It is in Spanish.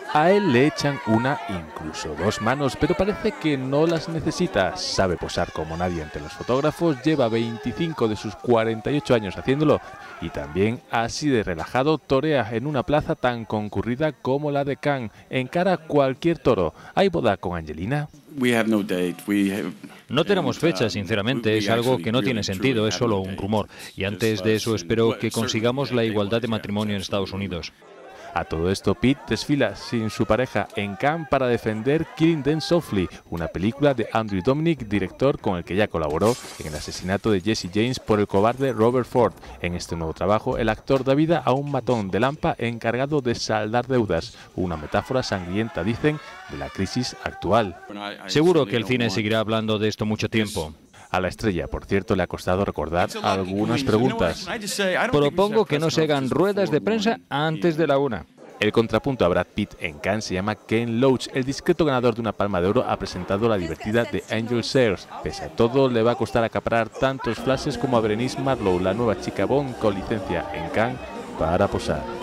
A él le echan una, incluso dos manos, pero parece que no las necesita. Sabe posar como nadie ante los fotógrafos, lleva 25 de sus 48 años haciéndolo y también así de relajado torea en una plaza tan concurrida como la de Cannes. Encara cualquier toro. ¿Hay boda con Angelina? No tenemos fecha, sinceramente, es algo que no tiene sentido, es solo un rumor. Y antes de eso espero que consigamos la igualdad de matrimonio en Estados Unidos. A todo esto, Pete desfila sin su pareja en Cannes para defender Killing Them Softly, una película de Andrew Dominik, director con el que ya colaboró en el asesinato de Jesse James por el cobarde Robert Ford. En este nuevo trabajo, el actor da vida a un matón de Lampa encargado de saldar deudas, una metáfora sangrienta, dicen, de la crisis actual. Seguro que el cine seguirá hablando de esto mucho tiempo. A la estrella, por cierto, le ha costado recordar algunas preguntas. Propongo que no se hagan ruedas de prensa antes de la 1. El contrapunto a Brad Pitt en Cannes se llama Ken Loach. El discreto ganador de una Palma de Oro ha presentado la divertida The Angel Shares. Pese a todo, le va a costar acaparar tantos flashes como a Berenice Marlowe, la nueva chica Bond con licencia en Cannes para posar.